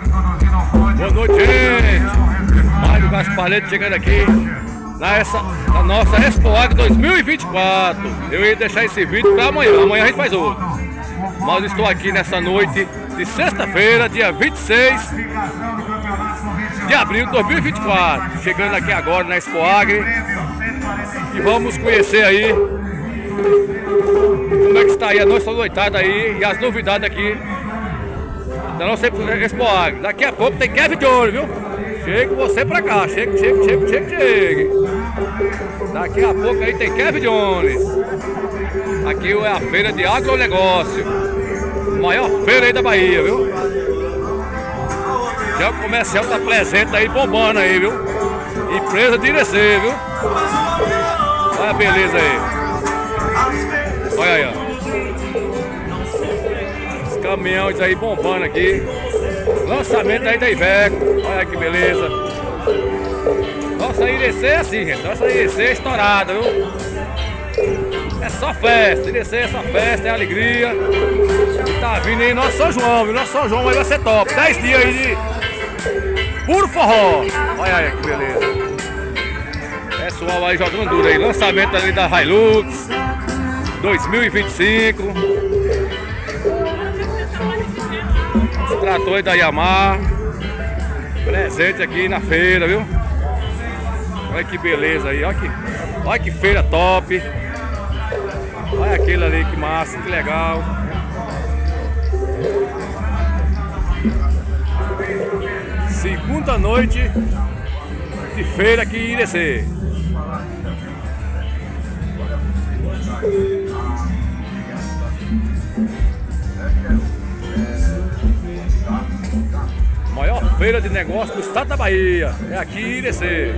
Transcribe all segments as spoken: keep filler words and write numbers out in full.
Boa noite, gente. Mário Gasparetti chegando aqui na, essa, na nossa Expoag dois mil e vinte e quatro. Eu ia deixar esse vídeo para amanhã. Amanhã a gente faz outro. Mas estou aqui nessa noite de sexta-feira, dia vinte e seis de abril de dois mil e vinte e quatro. Chegando aqui agora na Expoag. E vamos conhecer aí como é que está aí a nossa noitada aí e as novidades aqui da nossa Expoag. Daqui a pouco tem Kevin Jones, viu? Chega você pra cá, chega, chega, chega, chega, chega. Daqui a pouco aí tem Kevin Jones. Aqui é a feira de agronegócio, maior feira aí da Bahia, viu? Já o comercial tá presente aí, bombando aí, viu? Empresa de Irecê, viu? Olha a beleza aí. Olha aí, ó. Os caminhões aí bombando aqui. Lançamento aí da Iveco. Olha que beleza. Nossa Irecê é assim, gente. Nossa Irecê é estourada, viu? É só festa. Irecê é só festa, é alegria. E tá vindo aí nosso São João, viu? Nosso São João aí vai ser top. dez dias aí de puro forró. Olha aí que beleza. Pessoal aí jogando duro aí. Lançamento ali da Hilux dois mil e vinte e cinco. Os tratores da Yamaha. Presente aqui na feira, viu? Olha que beleza aí. Olha que, olha que feira top. Olha aquele ali, que massa, que legal. Segunda noite de feira aqui em Irecê. Maior feira de negócio do estado da Bahia. É aqui em Irecê.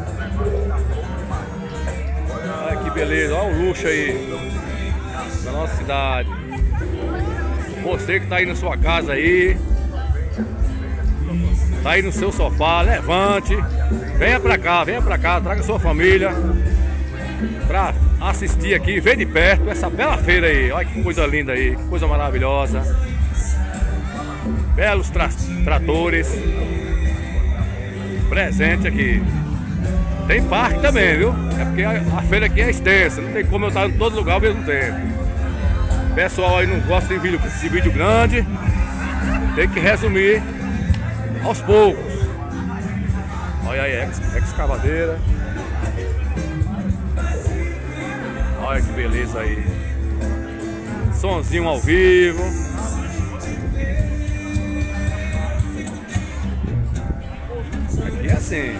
Olha que beleza, olha o luxo aí da nossa cidade. Você que tá aí na sua casa aí, tá aí no seu sofá, levante, venha pra cá, venha pra cá, traga sua família pra assistir aqui, ver de perto essa bela feira aí. Olha que coisa linda aí, que coisa maravilhosa. Belos tra tratores presente aqui. Tem parque também, viu? É porque a, a feira aqui é extensa, não tem como eu estar em todo lugar ao mesmo tempo. Pessoal aí não gosta de vídeo, de vídeo grande, tem que resumir aos poucos. Olha aí, ex, excavadeira. Olha que beleza aí. Sonzinho ao vivo. Aqui é assim.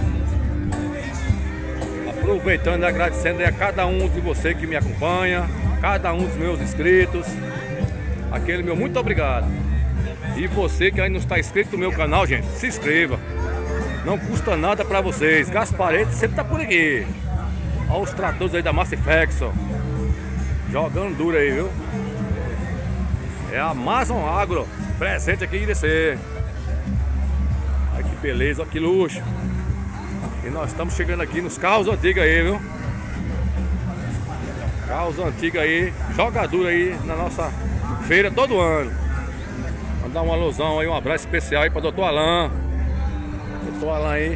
Aproveitando e agradecendo a cada um de vocês que me acompanha, cada um dos meus inscritos. Aquele meu muito obrigado. E você que ainda não está inscrito no meu canal, gente, se inscreva. Não custa nada para vocês. Gasparetti sempre tá por aqui. Olha os tratores aí da Massifexo. Jogando duro aí, viu? É a Amazon Agro, presente aqui em Irecê. Olha que beleza, olha que luxo. E nós estamos chegando aqui nos carros antigos aí, viu? Carros antigos aí, joga duro aí na nossa feira todo ano. Mandar uma alusão aí, um abraço especial aí para doutor Alain. doutor Alain aí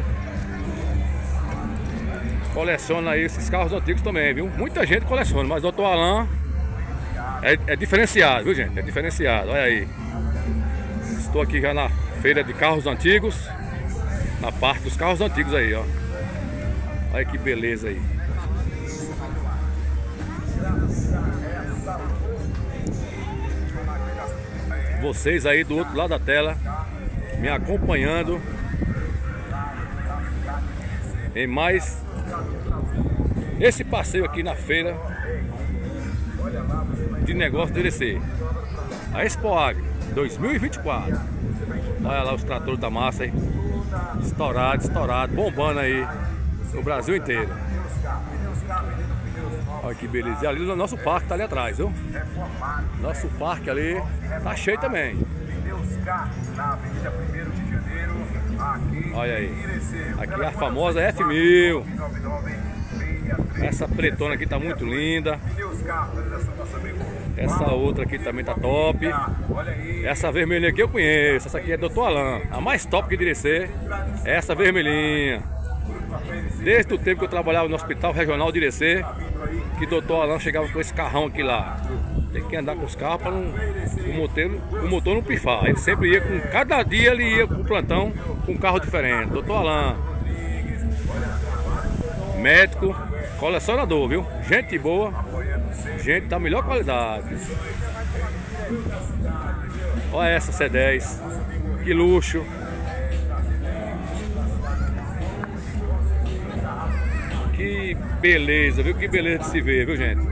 coleciona aí esses carros antigos também, viu? Muita gente coleciona, mas doutor Alain é, é diferenciado, viu, gente? É diferenciado, olha aí. Estou aqui já na feira de carros antigos, na parte dos carros antigos aí, ó. Olha que beleza aí. Vocês aí do outro lado da tela me acompanhando em mais esse passeio aqui na feira de negócio de Irecê, a Expoag dois mil e vinte e quatro. Olha lá os tratores da massa aí, estourado, estourado, bombando aí no Brasil inteiro. Olha que beleza. E ali o nosso parque tá ali atrás, viu? Nosso parque ali tá cheio também. Olha aí. Aqui a famosa F mil. Essa pretona aqui tá muito linda. Essa outra aqui também tá top. Essa vermelhinha aqui eu conheço. Essa aqui é doutor Alain. A mais top que Irecê é essa vermelhinha. Desde o tempo que eu trabalhava no Hospital Regional de Irecê, que doutor Alain chegava com esse carrão aqui lá. Tem que andar com os carros para não, o, motor, o motor não pifar. Ele sempre ia com... Cada dia ele ia pro plantão com um carro diferente. doutor Alain. Médico, colecionador, viu? Gente boa. Gente da melhor qualidade. Olha essa C dez. Que luxo. Que beleza, viu? Que beleza de se ver, viu, gente?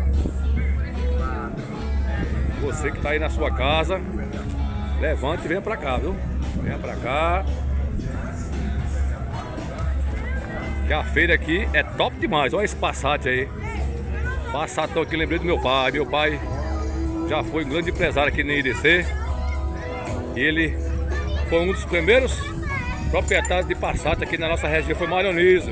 Você que tá aí na sua casa, levante e venha pra cá, viu? Venha pra cá. Que a feira aqui é top demais. Olha esse Passat aí. Passatão aqui, lembrei do meu pai. Meu pai já foi um grande empresário aqui no Irecê. E ele foi um dos primeiros proprietários de Passat aqui na nossa região. Foi Marionizo.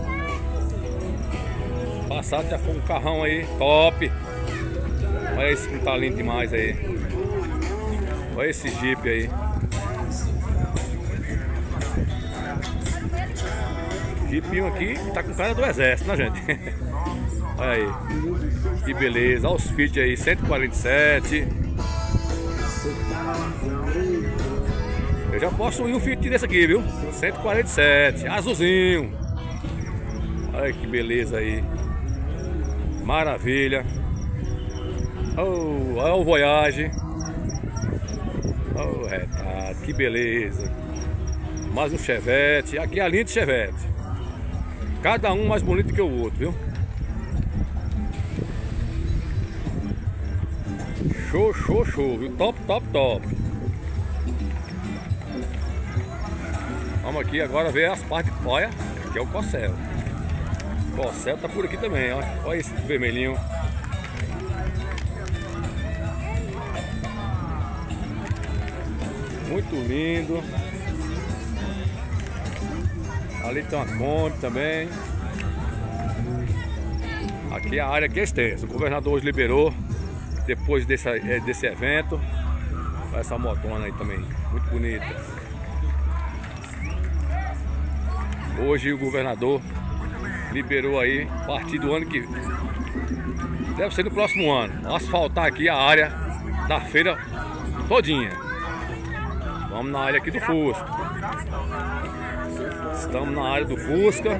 Passat já foi um carrão aí, top. Olha esse que tá lindo demais aí. Olha esse Jeep aí. Jeepinho aqui tá com cara do exército, né, gente? Olha aí. Que beleza. Olha os Fit aí, cento e quarenta e sete. Eu já posso ir um Fit desse aqui, viu? cento e quarenta e sete, azulzinho. Olha que beleza aí. Maravilha. Oh, olha o Voyage. Oh, retrato, que beleza. Mais um Chevette. Aqui é a linha de Chevette. Cada um mais bonito que o outro, viu? Show, show, show, viu? Top, top, top. Vamos aqui agora ver as partes. Olha, aqui é o Corsel. O Corsel tá por aqui também, olha. Olha esse vermelhinho. Muito lindo. Ali tem uma Kombi também. Aqui a área aqui é extensa. O governador hoje liberou, depois desse, desse evento. Olha essa motona aí também, muito bonita. Hoje o governador liberou aí, a partir do ano que... Deve ser no próximo ano, asfaltar aqui a área da feira todinha. Vamos na área aqui do Fusca. Estamos na área do Fusca.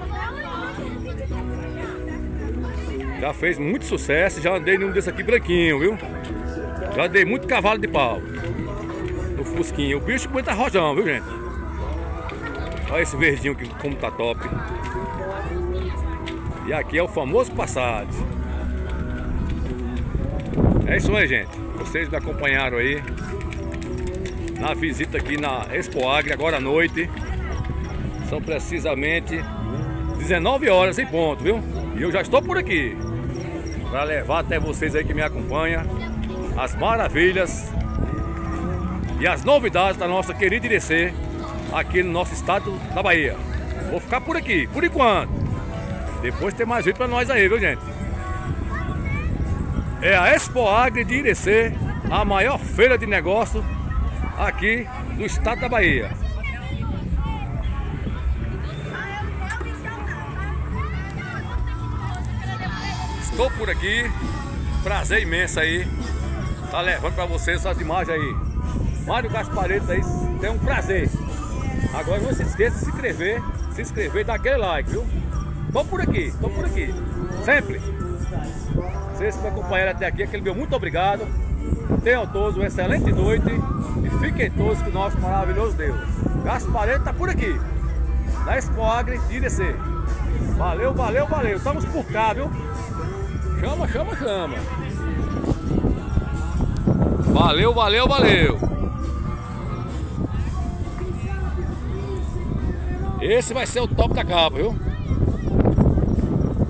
Já fez muito sucesso. Já andei num desse aqui branquinho, viu? Já dei muito cavalo de pau no Fusquinho. O bicho aguenta rojão, viu, gente? Olha esse verdinho que como tá top. E aqui é o famoso Passat. É isso aí, gente. Vocês me acompanharam aí na visita aqui na Expo Agri agora à noite. São precisamente dezenove horas em ponto, viu? E eu já estou por aqui para levar até vocês aí que me acompanham as maravilhas e as novidades da nossa querida Irecê aqui no nosso estado da Bahia. Vou ficar por aqui, por enquanto. Depois tem mais vídeo para nós aí, viu, gente? É a Expo Agri de Irecê, a maior feira de negócio aqui do estado da Bahia. Estou por aqui, prazer imenso aí, tá levando para vocês essas imagens aí. Mário Gaspareto aí, tem um prazer. Agora não se esqueça de se inscrever, se inscrever e dar aquele like, viu? Tô por aqui, tô por aqui, sempre. Vocês que me acompanharam até aqui, aquele meu muito obrigado. Tenham todos uma excelente noite e fiquem todos com o nosso maravilhoso Deus. Gaspareto tá por aqui, da Expo Agri de Irecê. Valeu, valeu, valeu, estamos por cá, viu? Chama, chama, chama. Valeu, valeu, valeu. Esse vai ser o top da capa, viu?